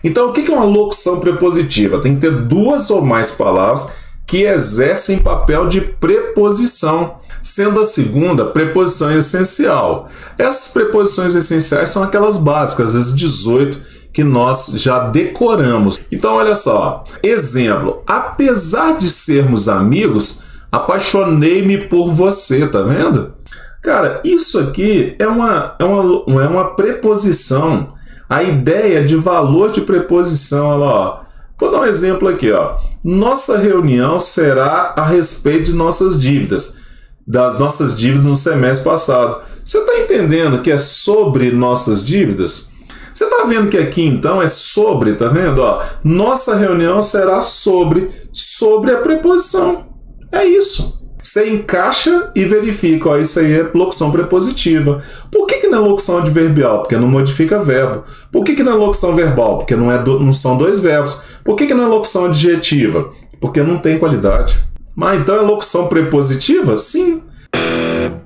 Então, o que é uma locução prepositiva? Tem que ter duas ou mais palavras que exercem papel de preposição, sendo a segunda preposição essencial. Essas preposições essenciais são aquelas básicas, as 18 que nós já decoramos. Então, olha só. Exemplo. Apesar de sermos amigos, apaixonei-me por você, tá vendo? Cara, isso aqui é uma preposição. A ideia de valor de preposição, olha lá, ó. Vou dar um exemplo aqui, ó. Nossa reunião será a respeito de nossas dívidas, das nossas dívidas no semestre passado. Você está entendendo que é sobre nossas dívidas? Você está vendo que aqui, então, é sobre, tá vendo? Ó, nossa reunião será sobre a preposição. É isso. Você encaixa e verifica, ó, isso aí é locução prepositiva. Por que não é locução adverbial? Porque não modifica verbo. Por que não é locução verbal? Porque não são dois verbos. Por que não é locução adjetiva? Porque não tem qualidade. Mas então é locução prepositiva? Sim.